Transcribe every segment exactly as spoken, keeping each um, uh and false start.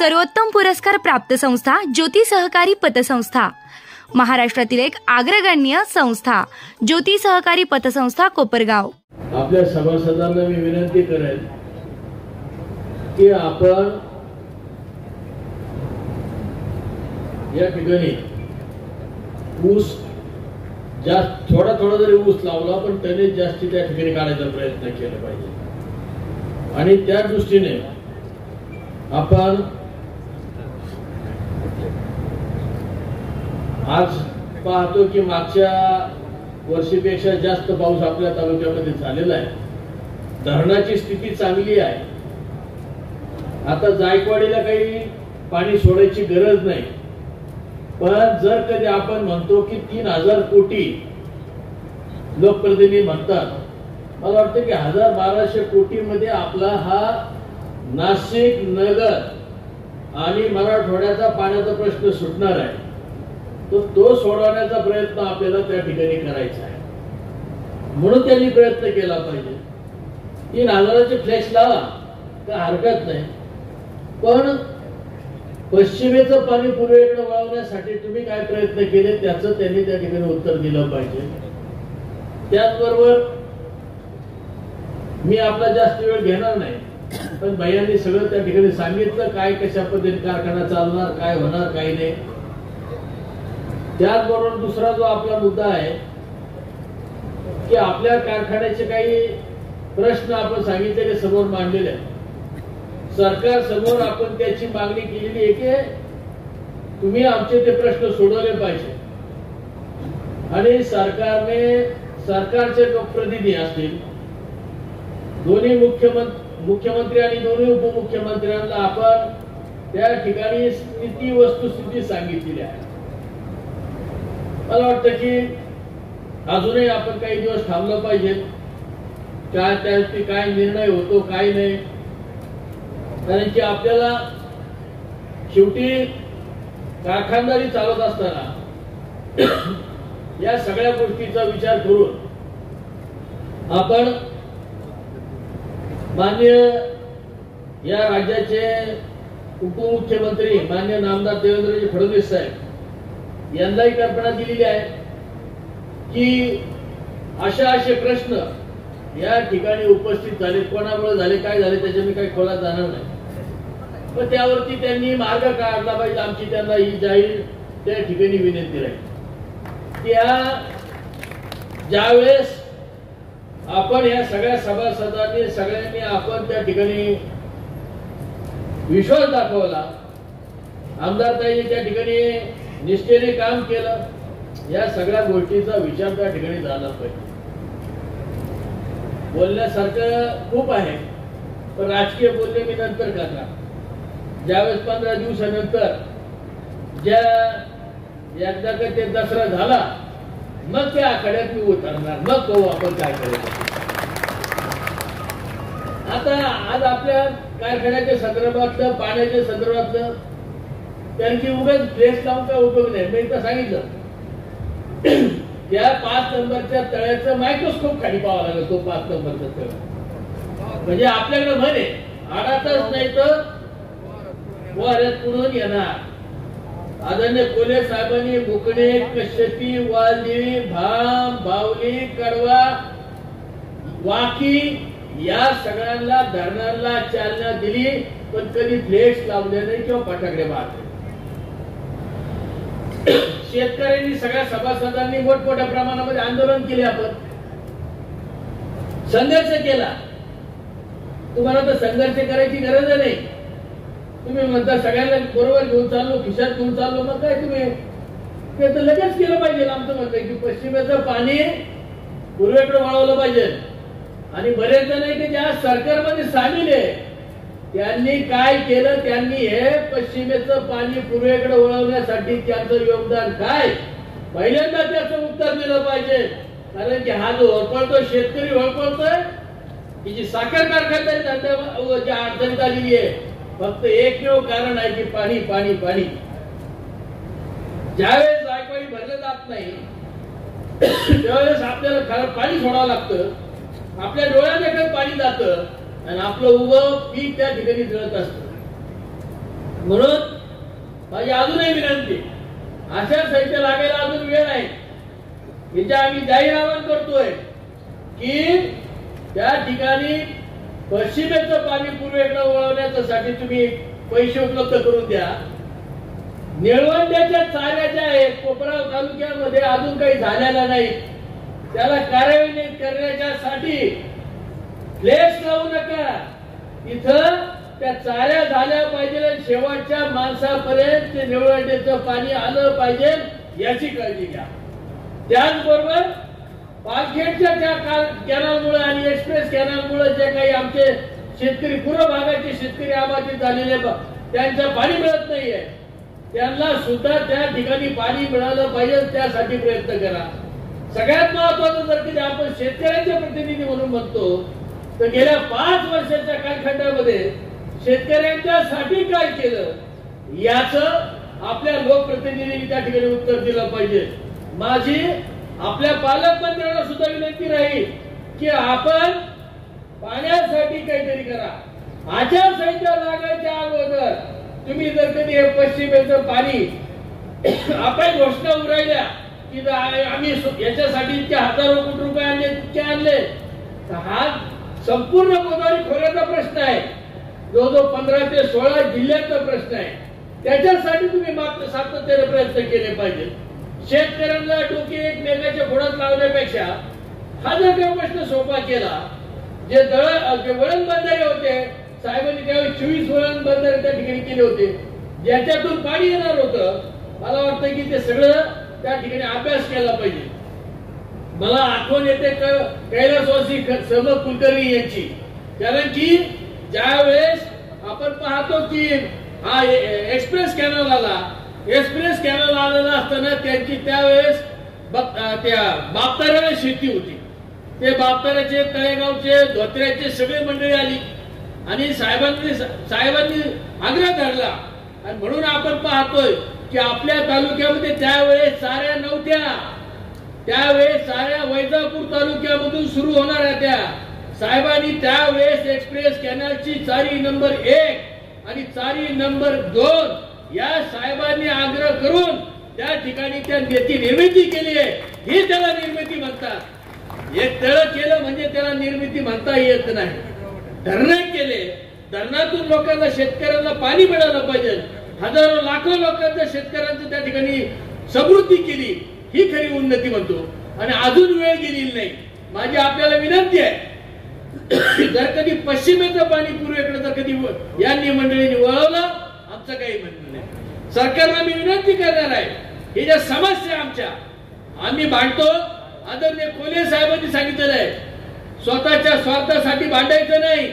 सर्वोत्तम पुरस्कार प्राप्त संस्था ज्योती सहकारी पतसंस्था, महाराष्ट्रातील एक अग्रगण्य संस्था ज्योती सहकारी पतसंस्था कोपरगाव। आपल्या सभासदांना मी विनंती करेन की आपण या ठिकाणी ऊस जास्त थोडा थोडा जरी ऊस लावला पण त्याने जास्ती त्या ठिकाणी काढायचा प्रयत्न केला पाहिजे आणि त्या दृष्टीने आपण आज पाहतो की मागच्या वर्षीपेक्षा जास्त पाऊस आपल्या तालुक्यामध्ये झालेला आहे। धरणाची स्थिती चांगली आहे। आता जायकवाडीला काही पाणी सोडायची गरज नाही, पण जर कधी आपण म्हणतो की तीन हजार कोटी लोकप्रतिनिधी म्हणतात, मला वाटतं की हजार बाराशे कोटी मध्ये आपला हा नाशिक नगर आणि मराठवाड्याचा पाण्याचा प्रश्न सुटणार आहे, तो तो सोडवण्याचा प्रयत्न आपल्याला त्या ठिकाणी करायचा आहे। म्हणून त्यांनी प्रयत्न केला पाहिजे। तीन हजाराचे फ्लॅश लावा तर हरकत नाही, पण पश्चिमेचं पाणी पूर्वेकडे वळवण्यासाठी तुम्ही काय प्रयत्न केले त्याचं त्यांनी त्या ठिकाणी उत्तर दिलं पाहिजे। त्याचबरोबर मी आपला जास्त वेळ घेणार नाही, पण भैयांनी सगळं त्या ठिकाणी सांगितलं काय कशा पद्धतीने कारखाना चालणार, काय होणार, काही नाही। त्याचबरोबर दुसरा जो आपला मुद्दा आहे की आपल्या कारखान्याचे काही प्रश्न आपण सांगितलेले समोर मांडलेले आहेत। सरकार समोर आपण त्याची मागणी केलेली आहे की तुम्ही आमचे ते प्रश्न सोडवले पाहिजे आणि सरकारने सरकारचे लोकप्रतिनिधी असतील, दोन्ही मुख्यमंत्री मुख्यमंत्री आणि दोन्ही उपमुख्यमंत्र्यांना आपण त्या ठिकाणी स्थिती वस्तुस्थिती सांगितलेली आहे। मला वाटतं की अजूनही आपण काही दिवस थांबलं पाहिजे, काय त्यावरती काय निर्णय होतो काय नाही, कारण की आपल्याला शेवटी कारखानदारी चालत असताना या सगळ्या गोष्टीचा विचार करून आपण मान्य या राज्याचे उपमुख्यमंत्री मान्य नामदार देवेंद्रजी फडणवीस साहेब यांनाही कल्पना दिलेली आहे की अशा असे प्रश्न या ठिकाणी उपस्थित झाले, कोणामुळे झाले, काय झाले त्याच्या मी काही खोलात जाणार नाही, पण त्यावरती त्यांनी मार्ग काढला पाहिजे। आमची त्यांना ही जाहीर त्या ठिकाणी विनंती राहील की या ज्यावेळेस आपण या सगळ्या सभासदांनी सगळ्यांनी आपण त्या ठिकाणी विश्वास दाखवला, आमदार ताईंनी त्या ठिकाणी निष्ठेने काम केलं, या सगळ्या गोष्टीचा विचार त्या ठिकाणी झाला पाहिजे। बोलण्यासारखं खूप आहे, पण राजकीय बोलणे मी नंतर करणार। ज्यावेळेस पंधरा दिवसानंतर ज्या एकदा का ते दसरा झाला मग त्या आखाड्यात मी उतरणार, मग पाहू आपण काय करायचं। आता आज आपल्या कारखान्याच्या संदर्भातलं पाण्याच्या संदर्भातलं कारण की उगाच फ्लेश लावून काय उपयोग नाही। मी इथं सांगितलं त्या पाच नंबरच्या तळ्याचं मायक्रोस्कोप खाली पाहावा लागेल, तो पाच नंबरचा तळ म्हणजे आपल्याकडे म्हणे आडातच नाही तर वाऱ्यात पुढून येणार। आदरणीय कोले साहेबांनी मुकणे, कश्यपी, वालदेवी, भाम, बावली, कडवा, वाकी या सगळ्यांना धरणाला चालना दिली, पण कधी फ्लेक्स लावले नाही किंवा फटाकडे मारले। शेतकऱ्यांनी सगळ्या सभासदांनी मोठमोठ्या प्रमाणामध्ये आंदोलन केले, आपण संघर्ष केला। तुम्हाला तर संघर्ष करायची गरज नाही, तुम्ही म्हणता सगळ्यांना बरोबर घेऊन चाललो, खिशात घेऊन चाललो, मग काय तुम्ही ते तर लगेच केलं पाहिजे। आमचं म्हणतंय की पश्चिमेचं पाणी पूर्वेकडे वळवलं पाहिजे आणि बरेच जण आहे की ज्या सरकारमध्ये सामील आहे त्यांनी काय केलं, त्यांनी हे पश्चिमेचं पाणी पूर्वेकडे वळवण्यासाठी त्यांचं योगदान काय पहिल्यांदा त्याचं उत्तर दिलं पाहिजे। कारण की हा जो होळपळतो शेतकरी होळपळतोय, ही जी साखर कारखानदारी धंद्या अडचणीत आलेली आहे, फक्त एकमेव कारण आहे की पाणी पाणी पाणी। ज्यावेळेस जायकवाडी भरलं जात नाही त्यावेळेस आपल्याला खरं पाणी सोडावं लागतं, आपल्या डोळ्याकडे पाणी जातं आणि आपलं उभं पीक त्या ठिकाणी जळत असतं। म्हणून माझी अजूनही विनंती, आचारसंहिता लागायला अजून वेळ आहे. याच्या आम्ही जाहीर आवाहन करतोय की त्या ठिकाणी पश्चिमेचं पाणी पूर्वेकडे वळवण्यासाठी तुम्ही पैसे उपलब्ध करून द्या. निळवंड्याच्या चाऱ्या ज्या आहेत कोपराव तालुक्यामध्ये अजून काही झालेला नाही, त्याला कार्यान्वित करण्यासाठी फ्लेक्स लावू नका. इथं त्या चाऱ्या झाल्या पाहिजे, शेवटच्या माणसापर्यंत ते निळवंड्याचं पाणी आलं पाहिजे याची काळजी घ्या. त्याचबरोबर पालखेडच्या त्या कॅनलमुळे आणि एक्सप्रेस कॅनलमुळे जे काही आमचे शेतकरी पूर्व भागाचे शेतकरी आबादी झालेले त्यांचं पाणी मिळत नाहीये, त्यांना सुद्धा त्या ठिकाणी पाणी मिळालं पाहिजे त्यासाठी प्रयत्न करा. सगळ्यात महत्वाचं जर की आपण शेतकऱ्यांचे प्रतिनिधी म्हणून म्हणतो तर गेल्या पाच वर्षाच्या कालखंडामध्ये शेतकऱ्यांच्यासाठी काय केलं याच आपल्या लोकप्रतिनिधींनी त्या ठिकाणी उत्तर दिलं पाहिजे. माझी आपल्या पालकमंत्र्यांना सुद्धा विनंती राहील की आपण पाण्यासाठी काहीतरी करा. आचारसंहिता लागायच्या अगोदर तुम्ही जर कधी हे पश्चिमेचं पाणी आपण घोषणा उरायल्या की आम्ही याच्यासाठी इतके हजारो कोटी रुपये आणले तितके आणले, तर हा संपूर्ण गोदावरी खोऱ्याचा प्रश्न आहे, जो जो पंधरा ते सोळा जिल्ह्याचा प्रश्न आहे. त्याच्यासाठी तुम्ही मात्र सातत्याने प्रयत्न केले पाहिजे. शेतकऱ्यांना डोके एकमेकाच्या घोडात लावण्यापेक्षा हा जर काही प्रश्न सोपा केला, जे दळ जे वळण बंधारे होते साहेबांनी त्यावेळी चोवीस वळण बंधारे त्या ठिकाणी केले होते, ज्याच्यातून पाणी येणार होतं, मला वाटतं की ते सगळं त्या ठिकाणी अभ्यास केला पाहिजे. मला आठवण येते कैलासवासी समद कुलकर्णी यांची, कारण की ज्या वेळेस आपण पाहतो की हा एक्सप्रेस कॅनल आला, एक्सप्रेस कॅनल आलेला असताना त्यांची त्यावेळेस त्या बापताऱ्याला शेती होती. ते बापताऱ्याचे तळेगावचे धोत्र्याचे सगळे मंडळी आली आणि साहेबांनी साहेबांनी आग्रह धरला. आणि म्हणून आपण पाहतोय की आपल्या तालुक्यामध्ये त्यावेळेस चाऱ्या नव्हत्या, त्यावेळेस चाऱ्या वैजापूर तालुक्यामधून सुरू होणाऱ्या त्या साहेबांनी त्यावेळेस एक्सप्रेस कॅनलची चारी नंबर एक आणि चारी नंबर दोन या साहेबांनी आग्रह करून त्या ठिकाणी त्या नेती निर्मिती केली आहे. ही त्याला निर्मिती म्हणतात. एक तळ केलं म्हणजे त्याला निर्मिती म्हणता येत नाही. धरण केले, धरणातून लोकांना शेतकऱ्यांना पाणी मिळालं पाहिजे, हजारो लाखो लोकांच्या शेतकऱ्यांचं त्या ठिकाणी समृद्धी केली, ही खरी उन्नती म्हणतो. आणि अजून वेळ गेलेली नाही. माझी आपल्याला विनंती आहे, जर कधी पश्चिमेचं पाणी पूर्वेकडे जर कधी यांनी मंडळींनी वळवलं, आमचं काही म्हणणं नाही. सरकारला मी विनंती करणार आहे, ही ज्या समस्या आमच्या आम्ही भांडतो, आदरणीय कोल्हे साहेबांनी सांगितलेलं आहे, स्वतःच्या स्वार्थासाठी भांडायचं नाही,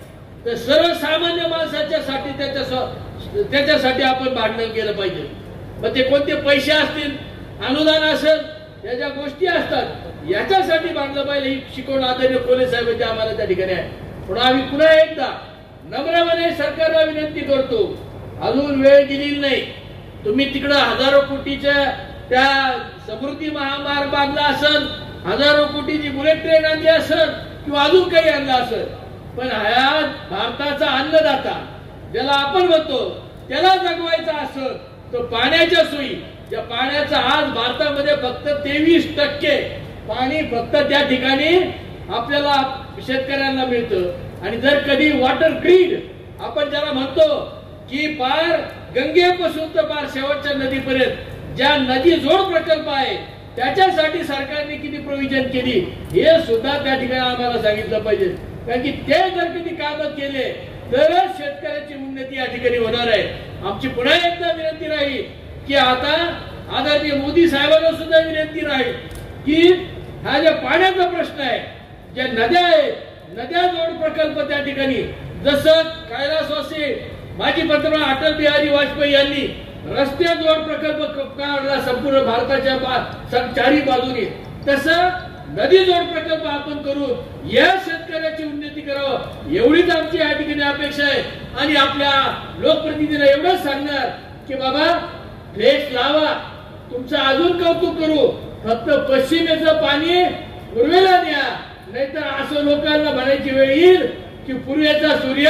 तर सर्वसामान्य माणसाच्या साठी त्याच्या त्याच्यासाठी आपण भांडण केलं पाहिजे. मग ते कोणते पैसे असतील, अनुदान असेल, या ज्या गोष्टी असतात, याच्यासाठी भांडलं पाहिजे. ही शिकवण आदरणीय कोल्हे साहेबांची आम्हाला त्या ठिकाणी आहे. म्हणून आम्ही पुन्हा एकदा नम्रपणे सरकारला विनंती करतो, अजून वेळ गेलेली नाही. तुम्ही तिकडं हजारो कोटीच्या त्या समृद्धी महामार्ग बांधला असेल, हजारो कोटीची बुलेट ट्रेन आणली असेल किंवा अजून काही आणलं असेल, पण हा भारताचा अन्नदाता ज्याला आपण म्हणतो त्याला जगवायचा असेल तर पाण्याच्या सोयी, ज्या पाण्याचा आज भारतामध्ये फक्त तेवीस टक्के पाणी फक्त त्या ठिकाणी आपल्याला शेतकऱ्यांना मिळतं. आणि जर कधी वॉटर ग्रीड आपण ज्याला म्हणतो की पार गंगेपासून तर पार शेवटच्या नदीपर्यंत ज्या नदी जोड प्रकल्प आहे त्याच्यासाठी सरकारने किती प्रोव्हिजन केली हे सुद्धा त्या ठिकाणी आम्हाला सांगितलं पाहिजे. कारण की ते जर कधी काम केले तरच शेतकऱ्याची उन्नती या ठिकाणी होणार आहे. आमची पुन्हा एकदा विनंती राहील की आता आदरणीय मोदी साहेबांना सुद्धा विनंती राहील की हा जो पाण्याचा प्रश्न आहे, ज्या नद्या आहेत, नद्या जोड प्रकल्प त्या ठिकाणी जसं कैलासवासी माजी पंतप्रधान अटल बिहारी वाजपेयी यांनी रस्ते जोड प्रकल्प काढला संपूर्ण भारताच्या चारी बाजूने, तसं नदी जोड प्रकल्प आपण करून या शेतकऱ्याची उन्नती करावं एवढीच आमची या ठिकाणी अपेक्षा आहे. आणि आपल्या लोकप्रतिनिधींना एवढंच सांगणार की बाबा फ्लेक्स लावा, तुमचं अजून कौतुक करू, फक्त पश्चिमेचं पाणी पूर्वेला न्या, नाहीतर असं लोकांना म्हणायची वेळ येईल की पूर्वेचा सूर्य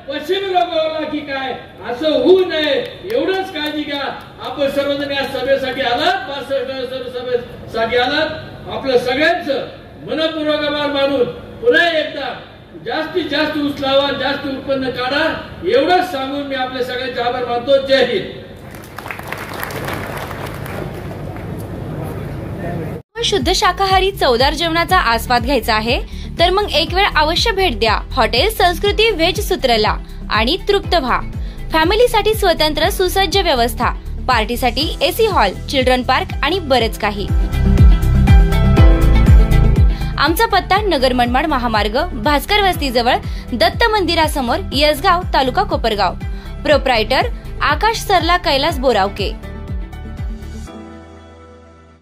पश्चिमी लोकांना की काय असं होऊ नये एवढंच काळजी घ्या. आपण सर्वजण या सभेसाठी आलात, पासष्ट सभेसाठी आलात. आपलं सगळ्यांचं मनपूर्वक आभार मानून पुन्हा एकदा जास्तीत जास्त ऊस लावा, जास्त उत्पन्न काढा एवढंच सांगून मी आपल्या सगळ्यांचे आभार मानतो. जय हिंद. शुद्ध शाकाहारी चवदार जेवणाचा आस्वाद घ्यायचा आहे तर मग एक वेळ अवश्य भेट द्या हॉटेल संस्कृती व्हेज सूत्रला आणि तृप्त व्हा. फॅमिलीसाठी स्वतंत्र सुसज्ज व्यवस्था, पार्टीसाठी एसी हॉल, चिल्ड्रन पार्क आणि बरेच काही. आमचा पत्ता नगर मनमाड महामार्ग, भास्कर वस्ती जवळ, दत्त मंदिरासमोर, यसगाव, तालुका कोपरगाव. प्रोप्रायटर आकाश सरला कैलास बोरावके.